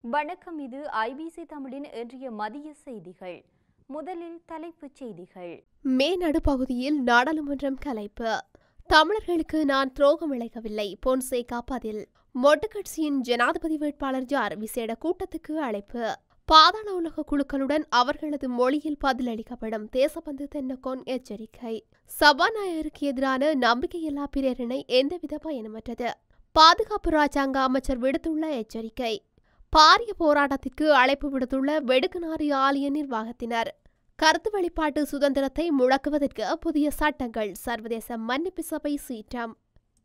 வணக்கம். இது ஐபிசி தமிழின் இன்றைய மதிய செய்திகள். முதலில் தலைப்புச் செய்திகள். மே நடுப்பகுதியில் நாடாளுமன்றம் கலைப்பு. தமிழர்களுக்கு நான் துரோகம் இழைக்கவில்லை, பொன்சேகா பதில். மொட்டு கட்சியின் ஜனாதிபதி வேட்பாளர் யார்? விசேட கூட்டத்துக்கு அழைப்பு. பாதாள உலக குழுக்களுடன் அவர்களது மொழியில் பதிலளிக்கப்படும், தேசபந்து தென்னகோன் எச்சரிக்கை. சபாநாயகருக்கு எதிரான நம்பிக்கையில்லா பிரேரணை எந்தவித பயனுமற்றது, பாதுகாப்பு ராஜாங்க அமைச்சர் விடுத்துள்ள எச்சரிக்கை. பாரிய போராட்டத்திற்கு அழைப்பு விடுத்துள்ள வெடுக்குநாரி ஆலய நிர்வாகத்தினர். கருத்து வெளிப்பாட்டு சுதந்திரத்தை முழக்குவதற்கு புதிய சட்டங்கள், சர்வதேச மன்னிப்பு சபை சீற்றம்.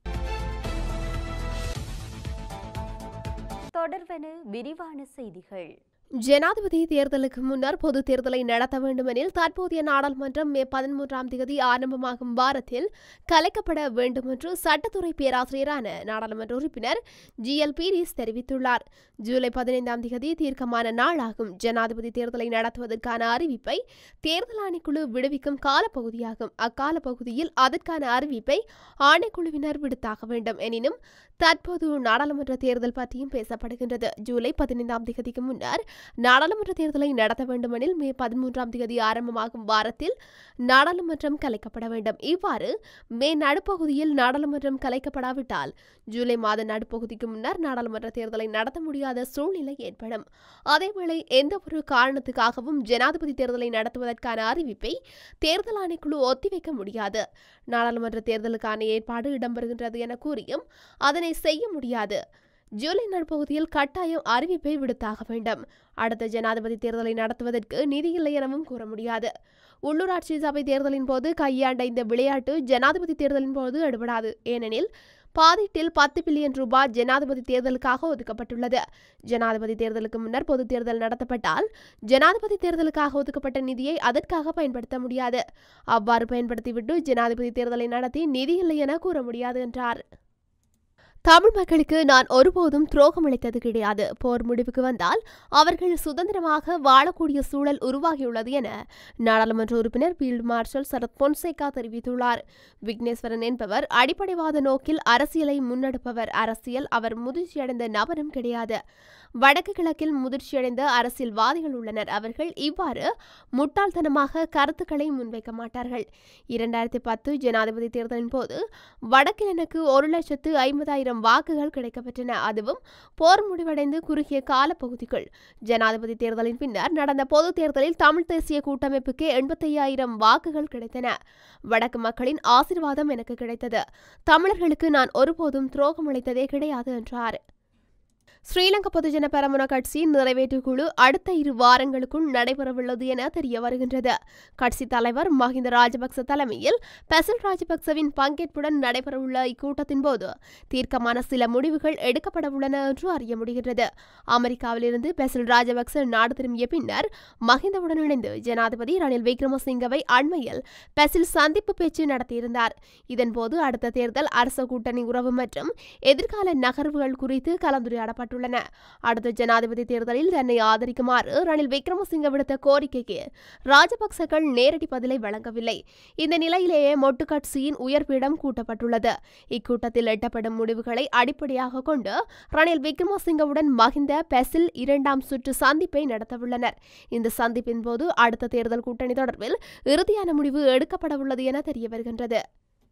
தொடர்வன விரிவான செய்திகள். ஜனாதிபதி தேர்தலுக்கு முன்னர் பொது தேர்தலை நடத்த வேண்டுமெனில் தற்போதைய நாடாளுமன்றம் மே 13 ஆரம்பமாகும் வாரத்தில் கலைக்கப்பட வேண்டும் என்று சட்டத்துறை பேராசிரியரான நாடாளுமன்ற உறுப்பினர் GL தெரிவித்துள்ளார். ஜூலை 15 தீர்க்கமான நாளாகும். ஜனாதிபதி தேர்தலை நடத்துவதற்கான அறிவிப்பை தேர்தல் ஆணைக்குழு விடுவிக்கும் காலப்பகுதியாகும். அக்கால பகுதியில் அதற்கான அறிவிப்பை ஆணைக்குழுவினர் விடுத்தாக வேண்டும். எனினும் தற்போது நாடாளுமன்ற தேர்தல் பற்றியும் பேசப்படுகின்றது. ஜூலை 15 முன்னர் நாடாளுமன்ற தேர்தலை நடத்த வேண்டுமெனில் மே 13 ஆரம்பமாகும் வாரத்தில் நாடாளுமன்றம் கலைக்கப்பட வேண்டும். இவ்வாறு மே நடுப்பகுதியில் நாடாளுமன்றம் கலைக்கப்படாவிட்டால் ஜூலை மாத நடுப்பகுதிக்கு முன்னர் நாடாளுமன்ற தேர்தலை நடத்த முடியாத சூழ்நிலை ஏற்படும். அதேவேளை எந்தவொரு காரணத்துக்காகவும் ஜனாதிபதி தேர்தலை நடத்துவதற்கான அறிவிப்பை தேர்தல் ஆணைக்குழு ஒத்திவைக்க முடியாது. நாடாளுமன்ற தேர்தலுக்கான ஏற்பாடு இடம்பெறுகின்றது என கூறியும் அதனை செய்ய முடியாது. ஜூலை நடுப்பகுதியில் கட்டாயம் அறிவிப்பை விடுத்தாக வேண்டும். அடுத்த ஜனாதிபதி தேர்தலை நடத்துவதற்கு நிதி இல்லை எனவும் கூற முடியாது. உள்ளூராட்சி சபை தேர்தலின் போது கையாண்ட இந்த விளையாட்டு ஜனாதிபதி தேர்தலின் போது எடுபடாது. ஏனெனில் பாதீட்டில் 10 பில்லியன் ரூபாய் ஜனாதிபதி தேர்தலுக்காக ஒதுக்கப்பட்டுள்ளது. ஜனாதிபதி தேர்தலுக்கு முன்னர் பொது தேர்தல் நடத்தப்பட்டால் ஜனாதிபதி தேர்தலுக்காக ஒதுக்கப்பட்ட நிதியை அதற்காக பயன்படுத்த முடியாது. அவ்வாறு பயன்படுத்திவிட்டு ஜனாதிபதி தேர்தலை நடத்தி நிதி இல்லை என கூற முடியாது என்றார். தமிழ் மக்களுக்கு நான் ஒருபோதும் துரோகம் அளித்தது கிடையாது. போர் முடிவுக்கு வந்தால் அவர்கள் சுதந்திரமாக வாழக்கூடிய சூழல் உருவாகியுள்ளது என நாடாளுமன்ற உறுப்பினர் ஃபீல்டு மார்ஷல் சரத் பொன்சேகா தெரிவித்துள்ளார். விக்னேஸ்வரன் என்பவர் அடிப்படைவாத நோக்கில் அரசியலை முன்னெடுப்பவர். அரசியல் அவர் முதிர்ச்சியடைந்த நபரும் கிடையாது. வடக்கு கிழக்கில் முதிர்ச்சியடைந்த அரசியல்வாதிகள் உள்ளனர். அவர்கள் இவ்வாறு முட்டாள்தனமாக கருத்துக்களை முன்வைக்க மாட்டார்கள். 2010 ஜனாதிபதி தேர்தலின் போது வடக்கில் எனக்கு 1,50,000 வாக்குகள் கிடைக்கப்பெற்றன. அதுவும் போர் முடிவடைந்து குறுகிய காலப்பகுதிக்குள். ஜனாதிபதி தேர்தலின் பின்னர் நடந்த பொது தேர்தலில் தமிழ் தேசிய கூட்டமைப்புக்கு 85,000 வாக்குகள் கிடைத்தன. வடக்கு மக்களின் ஆசீர்வாதம் எனக்கு கிடைத்தது. தமிழர்களுக்கு நான் ஒருபோதும் துரோகம் அளித்ததே கிடையாது என்றார். ஸ்ரீலங்கா பொதுஜன பெரமுன கட்சியின் நிறைவேற்று குழு அடுத்த 2 வாரங்களுக்குள் நடைபெறவுள்ளது என தெரிய வருகின்றது. கட்சி தலைவர் மஹிந்த ராஜபக்ச தலைமையில் பெசில் ராஜபக்சவின் பங்கேற்புடன் நடைபெறவுள்ள இக்கூட்டத்தின் போது தீர்க்கமான சில முடிவுகள் எடுக்கப்படவுள்ளன என்று அறிய முடிகின்றது. அமெரிக்காவிலிருந்து பெசில் ராஜபக்ச நாடு திரும்பிய பின்னர் மஹிந்தவுடன் இணைந்து ஜனாதிபதி ரணில் விக்ரமசிங்கவை அண்மையில் பெசில் சந்திப்பு பேச்சு நடத்தியிருந்தார். இதன்போது அடுத்த தேர்தல், அரச கூட்டணி உறவு மற்றும் எதிர்கால நகர்வுகள் குறித்து கலந்துரையாடப்பட்டது. அடுத்த ஜனாதிபதி தேர்தலில் தன்னை ஆதரிக்குமாறு ரணில் விக்ரமசிங்க விடுத்த கோரிக்கைக்கு ராஜபக்சகள் நேரடி பதிலை வழங்கவில்லை. இந்த நிலையிலேயே மொட்டு கட்சியின் உயர்பீடம் கூட்டப்பட்டுள்ளது. இக்கூட்டத்தில் எட்டப்படும் முடிவுகளை அடிப்படையாக கொண்டு ரணில் விக்ரமசிங்கவுடன் மஹிந்த பெசில் 2ஆம் சுற்று சந்திப்பை நடத்தவுள்ளனர். இந்த சந்திப்பின் போது அடுத்த தேர்தல் கூட்டணி தொடர்பில் இறுதியான முடிவு எடுக்கப்படவுள்ளது என தெரிய வருகின்றது.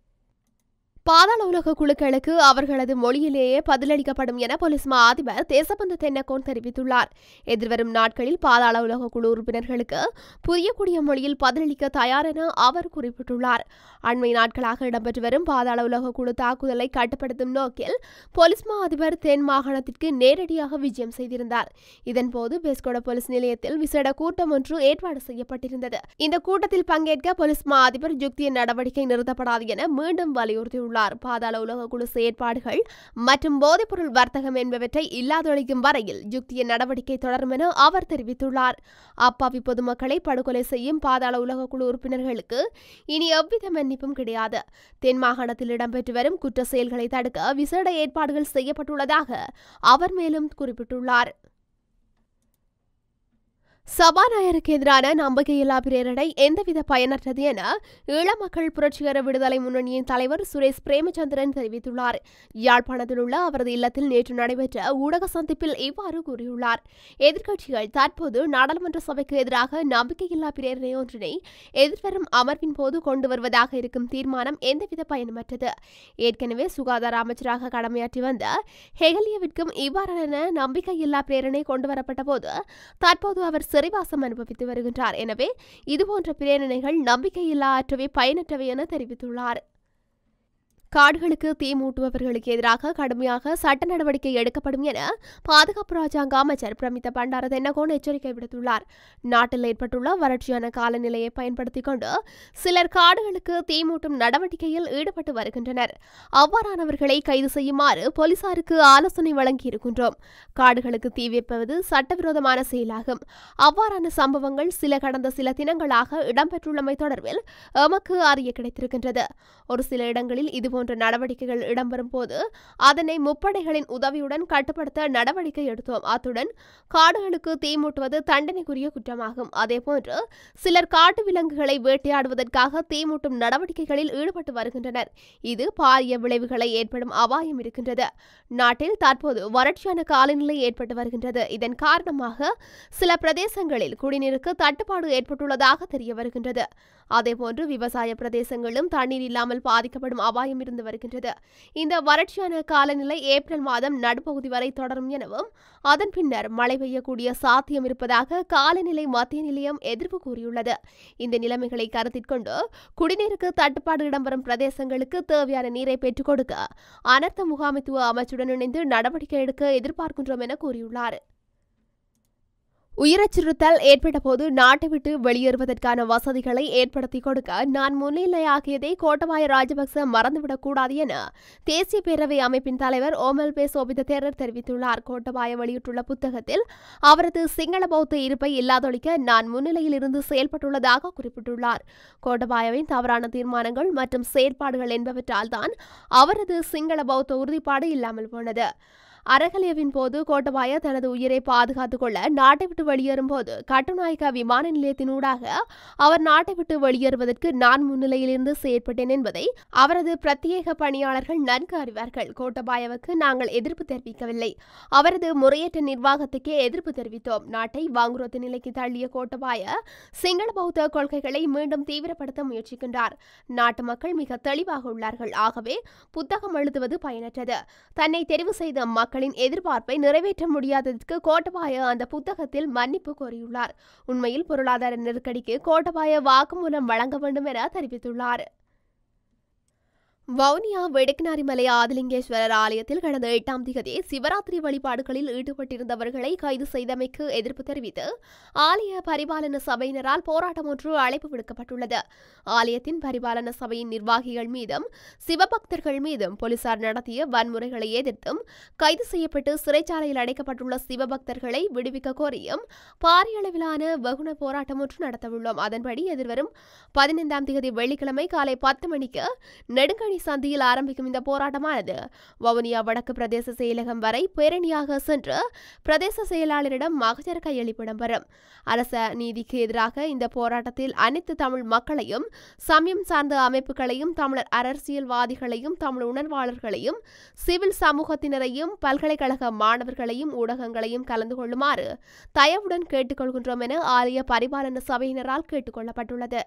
பாதாள உலக குழுக்களுக்கு அவர்களது மொழியிலேயே பதிலளிக்கப்படும் என போலீஸ் மா அதிபர் தேசபந்து தென்னகோன் தெரிவித்துள்ளார். எதிர்வரும் நாட்களில் பாதாள உலக குழு உறுப்பினர்களுக்கு புரியக்கூடிய மொழியில் பதிலளிக்க தயார் என அவர் குறிப்பிட்டுள்ளார். அண்மை நாட்களாக இடம்பெற்று வரும் பாதாள உலக குழு தாக்குதலை கட்டுப்படுத்தும் நோக்கில் போலீஸ் மா அதிபர் தென் மாகாணத்திற்கு நேரடியாக விஜயம் செய்திருந்தார். இதன்போது பெஸ்கோட போலீஸ் நிலையத்தில் விசேட கூட்டம் ஒன்று ஏற்பாடு செய்யப்பட்டிருந்தது. இந்த கூட்டத்தில் பங்கேற்க போலீஸ் மா அதிபர் யுக்திய நடவடிக்கை நிறுத்தப்படாது என மீண்டும் வலியுறுத்தியுள்ளார். பாதாள உலக குழு செயற்பாடுகள் மற்றும் போதைப்பொருள் வர்த்தகம் என்பவற்றை இல்லாதொழிக்கும் வரையில் யுக்திய நடவடிக்கை தொடரும் என அவர் தெரிவித்துள்ளார். அப்பாவி பொதுமக்களை படுகொலை செய்யும் பாதாள உலக குழு உறுப்பினர்களுக்கு இனி எவ்வித மன்னிப்பும் கிடையாது. தென் மாகாணத்தில் இடம்பெற்று வரும் குற்ற செயல்களை தடுக்க விசேட ஏற்பாடுகள் செய்யப்பட்டுள்ளதாக அவர் மேலும் குறிப்பிட்டுள்ளார். சபாநாயகருக்கு எதிரான நம்பிக்கையில்லா பிரேரணை எந்தவித பயனற்றது என ஈழ மக்கள் புரட்சிகர விடுதலை முன்னணியின் தலைவர் சுரேஷ் பிரேமச்சந்திரன் தெரிவித்துள்ளார். யாழ்ப்பாணத்தில் உள்ள அவரது இல்லத்தில் நேற்று நடைபெற்ற ஊடக சந்திப்பில் இவ்வாறு கூறியுள்ளார். எதிர்க்கட்சிகள் தற்போது நாடாளுமன்ற சபைக்கு எதிராக நம்பிக்கையில்லா பிரேரணை ஒன்றினை எதிர்வரும் அமர்வின் போது கொண்டு வருவதாக இருக்கும் தீர்மானம் எந்தவித பயனுமற்றது. ஏற்கனவே சுகாதார அமைச்சராக கடமையாற்றி வந்த ஹெகலியவிற்கும் இவ்வாறான நம்பிக்கையில்லா பிரேரணை கொண்டுவரப்பட்ட போது தற்போது அவர் சிறைவாசம் அனுபவித்து வருகின்றார். எனவே இதுபோன்ற பிரேரணைகள் நம்பிக்கையில்லாதவை, பயனற்றவை என தெரிவித்துள்ளார். காடுகளுக்கு தீ மூட்டுபவர்களுக்கு எதிராக கடுமையாக சட்ட நடவடிக்கை எடுக்கப்படும் என பாதுகாப்பு ராஜாங்க அமைச்சர் பிரமித்த பண்டார தென்னகோன் எச்சரிக்கை விடுத்துள்ளார். நாட்டில் ஏற்பட்டுள்ள வறட்சியான காலநிலையை பயன்படுத்திக் கொண்டு சிலர் காடுகளுக்கு தீ மூட்டும் நடவடிக்கையில் ஈடுபட்டு வருகின்றனர். அவ்வாறானவர்களை கைது செய்யுமாறு போலீசாருக்கு ஆலோசனை வழங்கியிருக்கின்றோம். காடுகளுக்கு தீ வைப்பது சட்டவிரோதமான செயலாகும். அவ்வாறான சம்பவங்கள் கடந்த சில தினங்களாக இடம்பெற்றுள்ளமை தொடர்பில் எமக்கு அறிய கிடைத்திருக்கின்றது. ஒரு சில இடங்களில் இதுபோன்ற நடவடிக்கைகள் இடம்பெறும் போது அதனை முப்படைகளின் உதவியுடன் கட்டுப்படுத்த நடவடிக்கை எடுத்தோம். அத்துடன் காடுகளுக்கு தீ மூட்டுவது தண்டனைக்குரிய குற்றமாகும். அதேபோன்று சிலர் காட்டு விலங்குகளை வேட்டையாடுவதற்காக தீ மூட்டும் நடவடிக்கைகளில் ஈடுபட்டு வருகின்றனர். இது பாரிய விளைவுகளை ஏற்படும் அபாயம் இருக்கின்றது. நாட்டில் தற்போது வறட்சியான காலநிலை ஏற்பட்டு வருகின்றது. இதன் காரணமாக சில பிரதேசங்களில் குடிநீருக்கு தட்டுப்பாடு ஏற்பட்டுள்ளதாக தெரிய வருகின்றது. அதேபோன்று விவசாய பிரதேசங்களும் தண்ணீர் இல்லாமல் பாதிக்கப்படும் அபாயம் இருந்து வருகின்றது. இந்த வறட்சியான காலநிலை ஏப்ரல் மாதம் நடுப்பகுதி வரை தொடரும் எனவும் அதன் பின்னர் மழை பெய்யக்கூடிய சாத்தியம் இருப்பதாக காலநிலை மத்திய நிலையம் எதிர்ப்பு கூறியுள்ளது. இந்த நிலைமைகளை கருத்தில் கொண்டு குடிநீருக்கு தட்டுப்பாடு இடம்பெறும் பிரதேசங்களுக்கு தேவையான நீரை பெற்றுக் கொடுக்க அனர்த்த முகாமைத்துவ அமைச்சுடன் இணைந்து நடவடிக்கை எடுக்க எதிர்பார்க்கின்றோம் என கூறியுள்ளார். உயிரச்சுறுத்தல் ஏற்பட்ட போது நாட்டை விட்டு வெளியேறுவதற்கான வசதிகளை ஏற்படுத்திக் கொடுக்க நான் முன்னிலையாகியதை கோட்டபாய ராஜபக்ச மறந்துவிடக்கூடாது என தேசிய பேரவை அமைப்பின் தலைவர் ஓமல்பே சோபித தேரர் தெரிவித்துள்ளார். கோட்டபாய வெளியிட்டுள்ள புத்தகத்தில் அவரது சிங்கள பௌத்த இருப்பை இல்லாதொழிக்க நான் முன்னிலையில் இருந்து செயல்பட்டுள்ளதாக குறிப்பிட்டுள்ளார். கோட்டபாயவின் தவறான தீர்மானங்கள் மற்றும் செயற்பாடுகள் என்பவற்றால் தான் அவரது சிங்கள பௌத்த உறுதிப்பாடு இல்லாமல் போனது. அரகலியவின் போது கோட்டபாய தனது உயிரை பாதுகாத்துக் கொள்ள நாட்டை விட்டு வெளியேறும் போது கட்டுநாயக்க விமான நிலையத்தினூடாக அவர் நாட்டை விட்டு வெளியேறுவதற்கு நான் முன்னிலையில் இருந்து செயற்பட்டேன் என்பதை அவரது பிரத்யேக பணியாளர்கள் நன்கு அறிவார்கள். கோட்டபாயவுக்கு நாங்கள் எதிர்ப்பு தெரிவிக்கவில்லை, அவரது முறையற்ற நிர்வாகத்துக்கே எதிர்ப்பு தெரிவித்தோம். நாட்டை வாங்குரோத்து நிலைக்கு தள்ளிய கோட்டபாய சிங்கள பௌத்த கொள்கைகளை மீண்டும் தீவிரப்படுத்த முயற்சிக்கின்றார். நாட்டு மக்கள் மிக தெளிவாக உள்ளார்கள். ஆகவே புத்தகம் எழுதுவது பயனற்றது. தன்னை தெரிவு செய்த மக்களின் எதிர்பார்ப்பை நிறைவேற்ற முடியாததற்கு கோட்டபாய அந்த புத்தகத்தில் மன்னிப்பு கோரியுள்ளார். உண்மையில் பொருளாதார நெருக்கடிக்கு கோட்டபாய வாக்குமூலம் வழங்க வேண்டும் என தெரிவித்துள்ளார். வவுனியா வெடுக்கினாரிமலை ஆதிலிங்கேஸ்வரர் ஆலயத்தில் கடந்த 8ஆம் தேதி சிவராத்திரி வழிபாடுகளில் ஈடுபட்டிருந்தவர்களை கைது செய்தமைக்கு எதிர்ப்பு தெரிவித்து ஆலய பரிபாலன சபையினரால் போராட்டம் ஒன்று அழைப்பு விடுக்கப்பட்டுள்ளது. ஆலயத்தின் பரிபாலன சபையின் நிர்வாகிகள் மீதும் சிவபக்தர்கள் மீதும் போலீசார் நடத்திய வன்முறைகளை எதிர்த்தும் கைது செய்யப்பட்டு சிறைச்சாலையில் அடைக்கப்பட்டுள்ள சிவபக்தர்களை விடுவிக்க கோரியும் பாரிய அளவிலான வகுன போராட்டம் ஒன்று நடத்தவுள்ளோம். அதன்படி எதிர்வரும் 15ஆம் தேதி வெள்ளிக்கிழமை காலை 10 மணிக்கு நெடுங்கணி சந்தியில் ஆரம்பிக்கும் இந்த போராட்டமானது வவுனியா வடக்கு பிரதேச செயலகம் வரை பேரணியாக சென்று பிரதேச செயலாளரிடம் மகஜர் கையளிப்பு இடம்பெறும். அரச நீதிக்கு எதிராக இந்த போராட்டத்தில் அனைத்து தமிழ் மக்களையும், சமயம் சார்ந்த அமைப்புகளையும், தமிழர் அரசியல்வாதிகளையும், தமிழ் உணர்வாளர்களையும், சிவில் சமூகத்தினரையும், பல்கலைக்கழக மாணவர்களையும், ஊடகங்களையும் கலந்து கொள்ளுமாறு தயவுடன் கேட்டுக்கொள்கின்றோம் என ஆலய பரிபாலன சபையினரால் கேட்டுக் கொள்ளப்பட்டுள்ளது.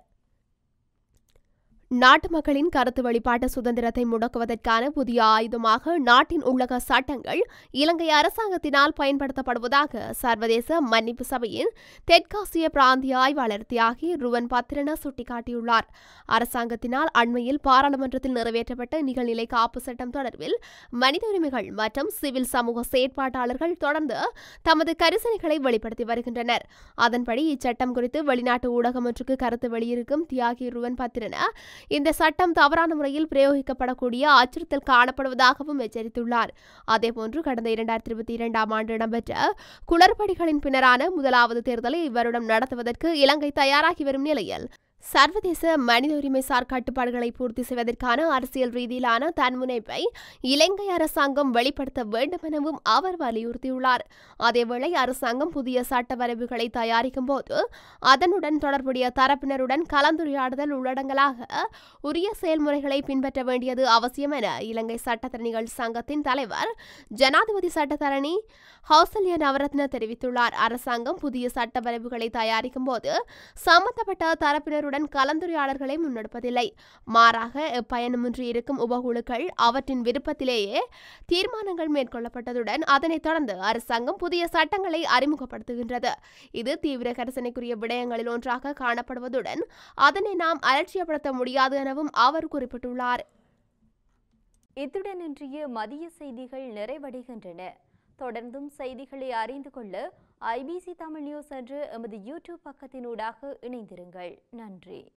நாட்டு மக்களின் கருத்து வெளிப்பாட்டு சுதந்திரத்தை முடக்குவதற்கான புதிய ஆயுதமாக நாட்டின் உள்ளக சட்டங்கள் இலங்கை அரசாங்கத்தினால் பயன்படுத்தப்படுவதாக சர்வதேச மன்னிப்பு சபையின் தெற்காசிய பிராந்திய ஆய்வாளர் தியாகி ருவன் பத்திரன சுட்டிக்காட்டியுள்ளார். அரசாங்கத்தினால் அண்மையில் பாராளுமன்றத்தில் நிறைவேற்றப்பட்ட நிகழ்நிலை காப்பு சட்டம் தொடர்பில் மனித உரிமைகள் மற்றும் சிவில் சமூக செயற்பாட்டாளர்கள் தொடர்ந்து தமது கரிசனைகளை வெளிப்படுத்தி வருகின்றனர். அதன்படி இச்சட்டம் குறித்து வெளிநாட்டு ஊடகம் ஒன்றுக்கு கருத்து வெளியிருக்கும் தியாகி ருவன் பத்திரன இந்த சட்டம் தவறான முறையில் பிரயோகிக்கப்படக்கூடிய அச்சுறுத்தல் காணப்படுவதாகவும் எச்சரித்துள்ளார். அதேபோன்று கடந்த 2022ஆம் ஆண்டு இடம்பெற்ற குளறுபடிகளின் பின்னரான முதலாவது தேர்தலை இவ்வருடம் நடத்துவதற்கு இலங்கை தயாராகி வரும் நிலையில் சர்வதேச மனித உரிமைசார் கட்டுப்பாடுகளை பூர்த்தி செய்வதற்கான அரசியல் ரீதியிலான தன்முனைப்பை இலங்கை அரசாங்கம் வெளிப்படுத்த வேண்டும் எனவும் அவர் வலியுறுத்தியுள்ளார். அதேவேளை அரசாங்கம் புதிய சட்ட வரைவுகளை தயாரிக்கும் போது அதனுடன் தொடர்புடைய தரப்பினருடன் கலந்துரையாடுதல் உள்ளடங்கலாக உரிய செயல்முறைகளை பின்பற்ற வேண்டியது அவசியம் என இலங்கை சட்டத்தரணிகள் சங்கத்தின் தலைவர் ஜனாதிபதி சட்டத்தரணி ஹௌசல்யா நவரத்ன தெரிவித்துள்ளார். அரசாங்கம் புதிய சட்ட வரைவுகளை தயாரிக்கும் போது சம்பந்தப்பட்ட தரப்பினருடன் கலந்துரையாடல்களை முன்னெடுப்பதில்லை. மாறாக பயணமின்றி இருக்கும் உபகுழுக்கள் அவற்றின் விருப்பத்திலேயே தீர்மானங்கள் மேற்கொள்ளப்பட்டதுடன் அதனைத் தொடர்ந்து அரசாங்கம் புதிய சட்டங்களை அறிமுகப்படுத்துகின்றது. இது தீவிர கரிசனைக்குரிய விடயங்களில் ஒன்றாக காணப்படுவதுடன் அதனை நாம் அலட்சியப்படுத்த முடியாது எனவும் அவர் குறிப்பிட்டுள்ளார். இத்துடன் இன்றைய மதிய செய்திகள் நிறைவடைகின்றன. தொடர்ந்தும் செய்திகளை அறிந்து கொள்ள IBC தமிழ் நியூஸ் என்ற எமது யூடியூப் பக்கத்தினூடாக இணைந்திருங்கள். நன்றி.